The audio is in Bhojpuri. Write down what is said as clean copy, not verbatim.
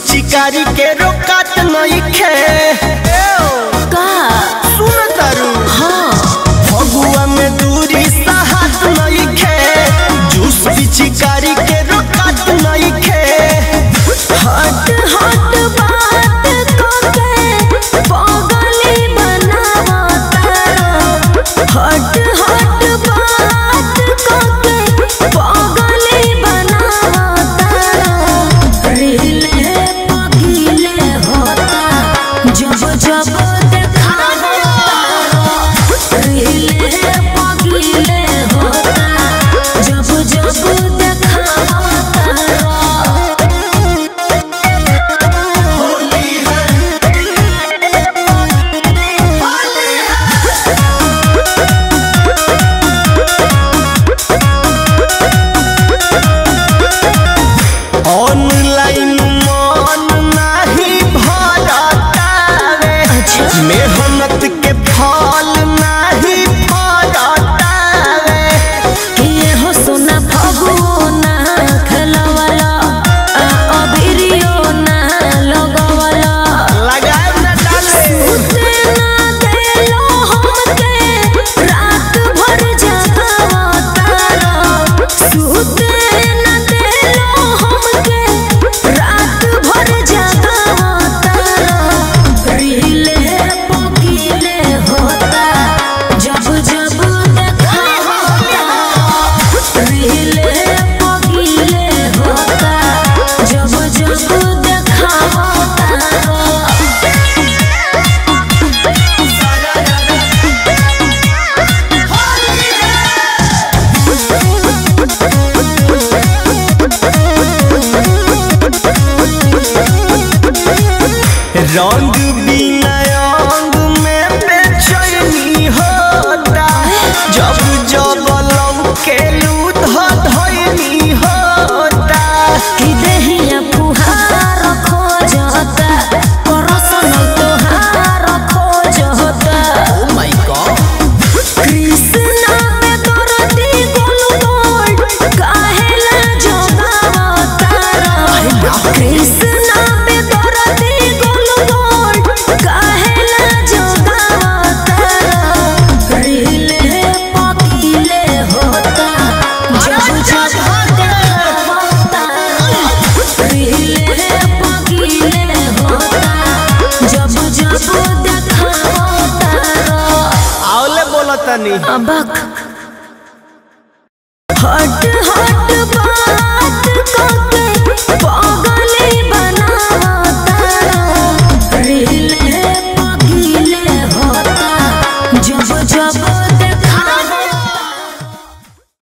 पिचकारी के रोकत नहीं खे का सुन तारू हाँ फगुआ में दूरी साहत नहीं खे जूस पिचकारी के रोकत नहीं खे हट हट बात कोके पागली बनावा तारा हट हट बात कोके पागली बनावा तारा रीले पगीले होता जब जब देखावा तारा रीले पगीले होता जब जब देखावा तारा ऑनलाइन मन नहीं भरतावे मेहनत के फल नहीं फरतावे किए हो सोना फगुओ ना खेलवाला अबिरियो ना लगवाला लगाए न डाले सुते ना देलो हमके रात भर जगावा तारा सुते ना देलो हमके रात भर जगावा तारा रीले पगीले होता जब जब देखावा तारा रीले पगीले होता जब जब देखावा तारा रंग बिना अंग में बेचैनी होता जब जब लौके लूट धैनी होता कि देहिया फुहार खोजता परसन तोहार खोजता ओ माय गॉड कृष्णा में दर्दी गोलगोल काहेला जोगावा तारा कृष्णा में दर्दी गोलगोल काहेला जोगावा तारा रीले पगीले होता जब जब देखावा तारा रीले पगीले होता जब जब देखावा तारा आवले बोलतनी अबक हट हट